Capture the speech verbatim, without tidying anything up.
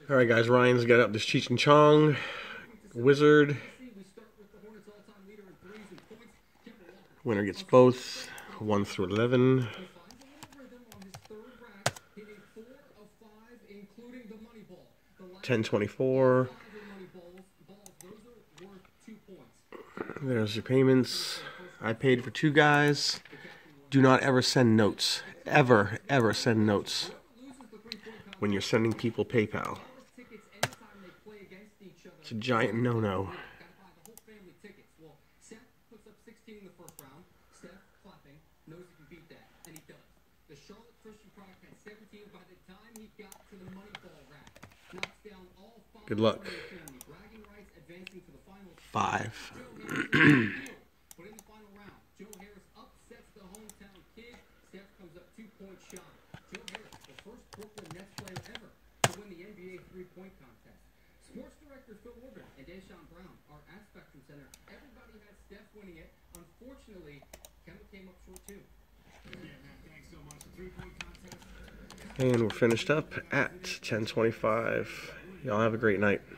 Alright guys, Ryan's got up this Cheech and Chong Wizard. Winner gets both, one through eleven. ten twenty-four. There's your payments. I paid for two guys. Do not ever send notes. Ever, ever send notes when you're sending people PayPal. It's a giant no-no. Good luck. Five. Sports director Phil Orban and Deshaun Brown are at Spectrum Center. Everybody had Steph winning it. Unfortunately, Kemba came up short too. Yeah, man, thanks so much. The three-point contest. And we're finished up at ten twenty-five. Y'all have a great night.